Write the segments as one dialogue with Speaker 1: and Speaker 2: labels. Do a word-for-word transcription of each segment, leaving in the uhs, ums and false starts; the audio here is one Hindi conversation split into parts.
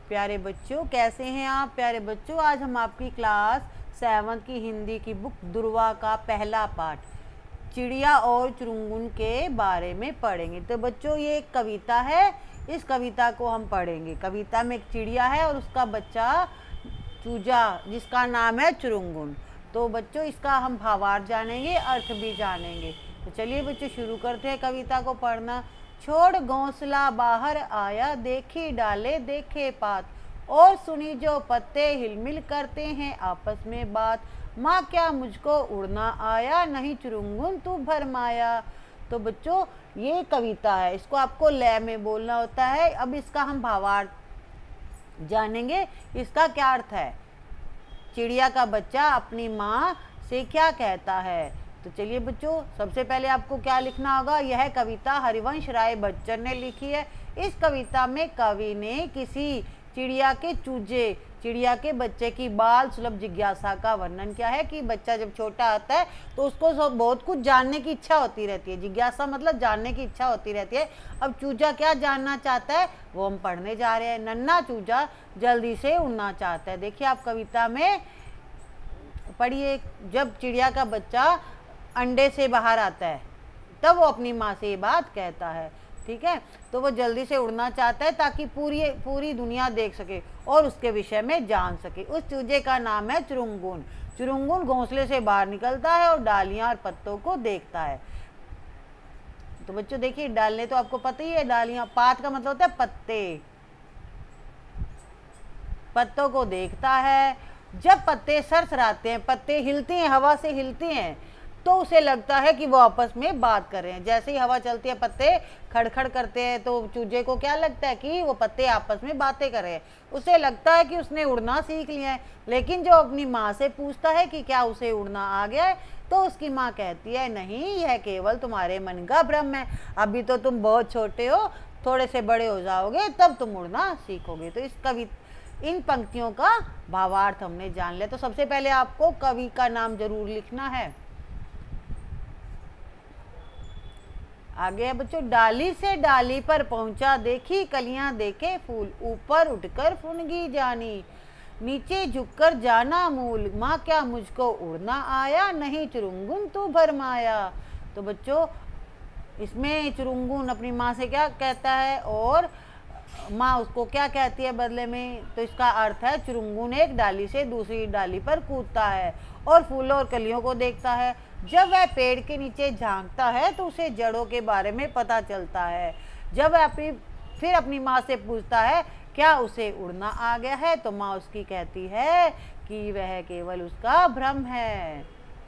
Speaker 1: प्यारे बच्चों, कैसे हैं आप? प्यारे बच्चों, आज हम आपकी क्लास सेवन की हिंदी की बुक दुर्वा का पहला पाठ चिड़िया और चुरुंगुन के बारे में पढ़ेंगे। तो बच्चों, ये एक कविता है, इस कविता को हम पढ़ेंगे। कविता में एक चिड़िया है और उसका बच्चा चूजा जिसका नाम है चुरुंगुन। तो बच्चों, इसका हम भावार्थ जानेंगे, अर्थ भी जानेंगे। तो चलिए बच्चों, शुरू करते हैं कविता को पढ़ना। छोड़ घोंसला बाहर आया, देखी डाले देखे पात, और सुनी जो पत्ते हिलमिल करते हैं आपस में बात। माँ क्या मुझको उड़ना आया, नहीं चुरुंगुन तू भरमाया। तो बच्चों, ये कविता है, इसको आपको लय में बोलना होता है। अब इसका हम भावार्थ जानेंगे, इसका क्या अर्थ है। चिड़िया का बच्चा अपनी माँ से क्या कहता है। तो चलिए बच्चों, सबसे पहले आपको क्या लिखना होगा। यह कविता हरिवंश राय बच्चन ने लिखी है। इस कविता में कवि ने किसी चिड़िया के चूजे, चिड़िया के बच्चे की बाल सुलभ जिज्ञासा का वर्णन किया है कि बच्चा जब छोटा होता है तो उसको बहुत कुछ जानने की इच्छा होती रहती है। जिज्ञासा मतलब जानने की इच्छा होती रहती है। अब चूजा क्या जानना चाहता है, वो हम पढ़ने जा रहे हैं। नन्हा चूजा जल्दी से उड़ना चाहता है। देखिए आप कविता में पढ़िए, जब चिड़िया का बच्चा अंडे से बाहर आता है तब वो अपनी माँ से ये बात कहता है। ठीक है, तो वो जल्दी से उड़ना चाहता है ताकि पूरी पूरी दुनिया देख सके और उसके विषय में जान सके। उस चूजे का नाम है चुरुंगुन। चुरुंगुन घोंसले से बाहर निकलता है और डालियां और पत्तों को देखता है। तो बच्चों देखिए, डालने तो आपको पता ही है, डालियां, पात का मतलब होता है पत्ते। पत्तों को देखता है। जब पत्ते सरसराते हैं, पत्ते हिलते हैं, हवा से हिलते हैं, तो उसे लगता है कि वो आपस में बात कर रहे हैं। जैसे ही हवा चलती है, पत्ते खड़खड़ करते हैं, तो चूजे को क्या लगता है कि वो पत्ते आपस में बातें कर रहे हैं। उसे लगता है कि उसने उड़ना सीख लिया है। लेकिन जो अपनी माँ से पूछता है कि क्या उसे उड़ना आ गया है, तो उसकी माँ कहती है, नहीं, यह केवल तुम्हारे मन का भ्रम है। अभी तो तुम बहुत छोटे हो, थोड़े से बड़े हो जाओगे तब तुम उड़ना सीखोगे। तो इस कवि इन पंक्तियों का भावार्थ हमने जान लिया। तो सबसे पहले आपको कवि का नाम जरूर लिखना है। आगे है बच्चों, डाली से डाली पर पहुंचा, देखी कलियां देखे फूल, ऊपर उठकर फुनगी जानी, नीचे झुककर जाना मूल। माँ क्या मुझको उड़ना आया, नहीं चुरुंगुन तू भरमाया। तो बच्चों, इसमें चुरुंगुन अपनी माँ से क्या कहता है और माँ उसको क्या कहती है बदले में। तो इसका अर्थ है, चुरुंगुन एक डाली से दूसरी डाली पर कूदता है और फूलों और कलियों को देखता है। जब वह पेड़ के नीचे झांकता है तो उसे जड़ों के बारे में पता चलता है। जब वह अपनी फिर अपनी माँ से पूछता है क्या उसे उड़ना आ गया है, तो माँ उसकी कहती है कि वह केवल उसका भ्रम है।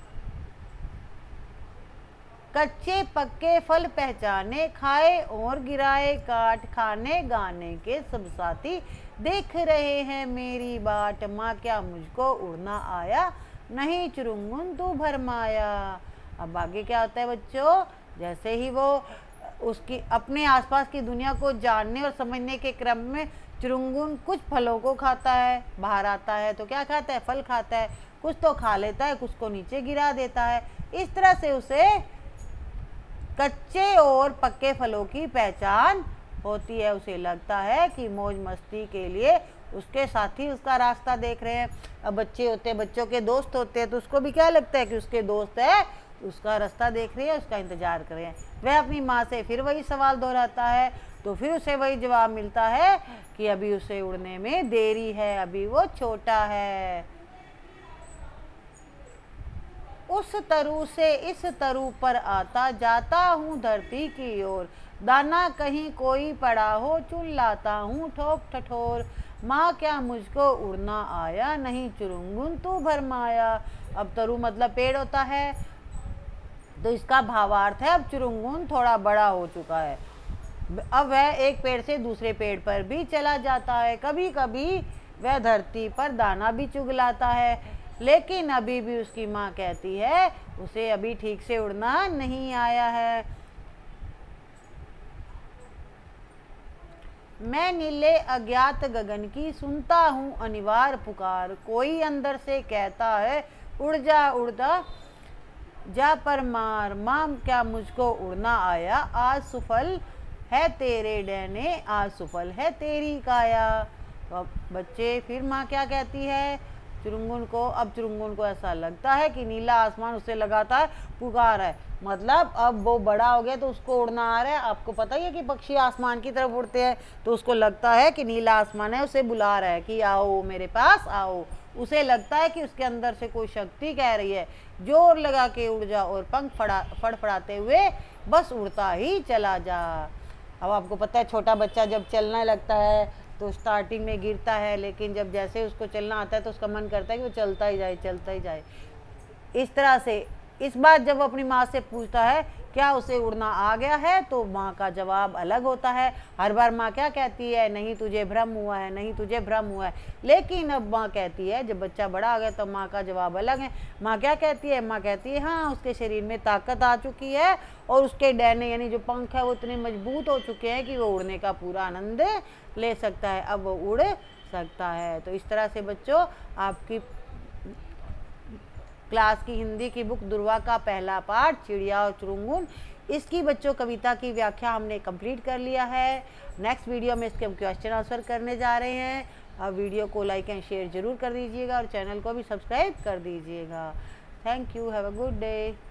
Speaker 1: कच्चे पक्के फल पहचाने, खाए और गिराए काट, खाने गाने के सब साथी देख रहे हैं मेरी बाट। माँ क्या मुझको उड़ना आया, नहीं चुरुंगुन तू भरमाया। अब आगे क्या होता है बच्चों, जैसे ही वो उसकी अपने आसपास की दुनिया को जानने और समझने के क्रम में चुरुंगुन कुछ फलों को खाता है, बाहर आता है तो क्या खाता है, फल खाता है। कुछ तो खा लेता है, कुछ को नीचे गिरा देता है। इस तरह से उसे कच्चे और पक्के फलों की पहचान होती है। उसे लगता है कि मौज मस्ती के लिए उसके साथी उसका रास्ता देख रहे हैं। अब बच्चे होते हैं, बच्चों के दोस्त होते हैं, तो उसको भी क्या लगता है कि उसके दोस्त है, उसका रास्ता देख रहे हैं, उसका इंतजार कर रहे हैं। वह अपनी माँ से फिर वही सवाल दोहराता है, तो फिर उसे वही जवाब मिलता है कि अभी उसे उड़ने में देरी है, अभी वो छोटा है। उस तरु से इस तरु पर आता, जाता हूँ धरती की ओर, दाना कहीं कोई पड़ा हो, चुन लाता हूँ ठोक ठठोर। माँ क्या मुझको उड़ना आया, नहीं चुरुंगुन तू भरमाया। अब तरु मतलब पेड़ होता है, तो इसका भावार्थ है अब चुरुंगुन थोड़ा बड़ा हो चुका है। अब वह एक पेड़ से दूसरे पेड़ पर भी चला जाता है। कभी कभी वह धरती पर दाना भी चुग लाता है, लेकिन अभी भी उसकी माँ कहती है उसे अभी ठीक से उड़ना नहीं आया है। मैं नीले अज्ञात गगन की सुनता हूँ अनिवार्य पुकार, कोई अंदर से कहता है उड़ जा उड़ जा जा पर मार। माँ क्या मुझको उड़ना आया, आज सुफल है तेरे डैने, आज सुफल है तेरी काया। तो अब बच्चे फिर माँ क्या कहती है चुरुंगुन को। अब चुरुंगुन को ऐसा लगता है कि नीला आसमान उसे लगातार पुकार है, मतलब अब वो बड़ा हो गया तो उसको उड़ना आ रहा है। आपको पता ही है कि पक्षी आसमान की तरफ उड़ते हैं, तो उसको लगता है कि नीला आसमान है उसे बुला रहा है कि आओ मेरे पास आओ। उसे लगता है कि उसके अंदर से कोई शक्ति कह रही है जोर लगा के उड़ जा और पंख फड़ा फड़फड़ाते हुए बस उड़ता ही चला जा। अब आपको पता है छोटा बच्चा जब चलने लगता है तो स्टार्टिंग में गिरता है, लेकिन जब जैसे उसको चलना आता है तो उसका मन करता है कि वो चलता ही जाए चलता ही जाए। इस तरह से इस बार जब वो अपनी माँ से पूछता है क्या उसे उड़ना आ गया है, तो माँ का जवाब अलग होता है। हर बार माँ क्या कहती है, नहीं तुझे भ्रम हुआ है, नहीं तुझे भ्रम हुआ है। लेकिन अब माँ कहती है, जब बच्चा बड़ा हो गया तो माँ का जवाब अलग है। माँ क्या कहती है, माँ कहती है हाँ उसके शरीर में ताकत आ चुकी है और उसके डैने यानी जो पंख है वो इतने मजबूत हो चुके हैं कि वो उड़ने का पूरा आनंद ले सकता है, अब वो उड़ सकता है। तो इस तरह से बच्चों आपकी क्लास की हिंदी की बुक दुर्वा का पहला पाठ चिड़िया और चुरुंगुन, इसकी बच्चों कविता की व्याख्या हमने कंप्लीट कर लिया है। नेक्स्ट वीडियो में इसके हम क्वेश्चन आंसर करने जा रहे हैं। अब वीडियो को लाइक एंड शेयर जरूर कर दीजिएगा और चैनल को भी सब्सक्राइब कर दीजिएगा। Thank you, have a good day.